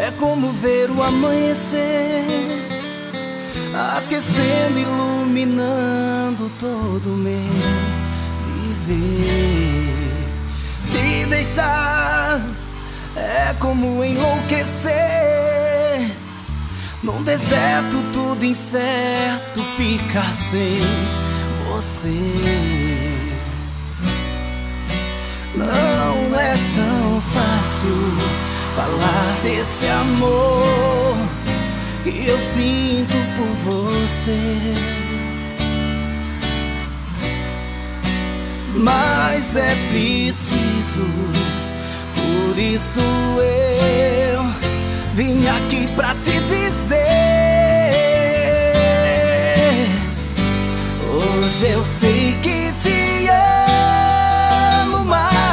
é como ver o amanhecer, aquecendo, iluminando todo o meu viver. Te deixar é como enlouquecer, num deserto tudo incerto, ficar sem você. Não é tão fácil falar desse amor que eu sinto por você, mas é preciso, por isso eu vim aqui pra te dizer. Hoje eu sei que te amo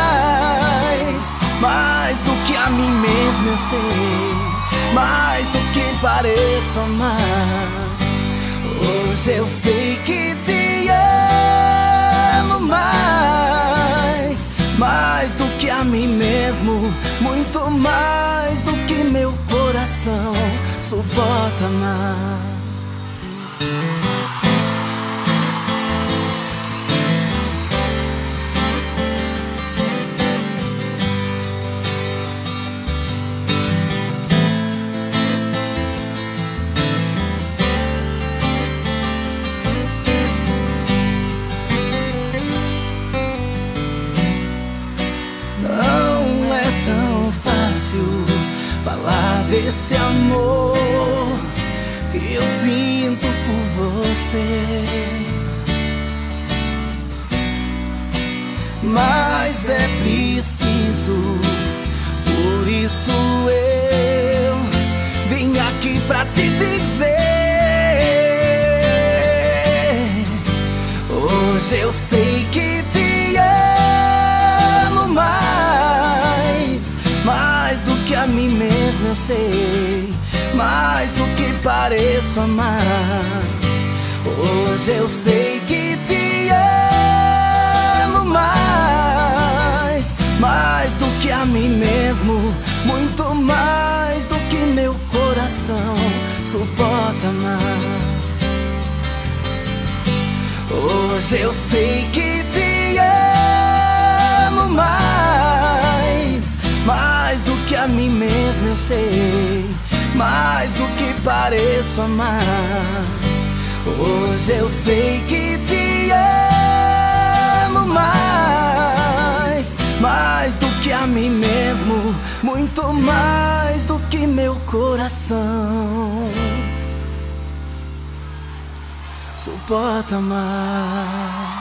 mais do que a mim mesmo eu sei, mais do que pareço amar. Hoje eu sei que te amo mais do que a mim mesmo, muito mais do que meu coração suporta amar. Falar desse amor que eu sinto por você, mas é preciso, por isso eu vim aqui pra te dizer. Hoje eu sei que te amo mais do que a mim mesmo eu sei, mais do que pareço amar. Hoje eu sei que te amo mais do que a mim mesmo, muito mais do que meu coração suporta amar. Hoje eu sei que te amo mais do que a mim mesmo eu sei, mais do que pareço amar. Hoje eu sei que te amo mais do que a mim mesmo, muito mais do que meu coração suporta amar.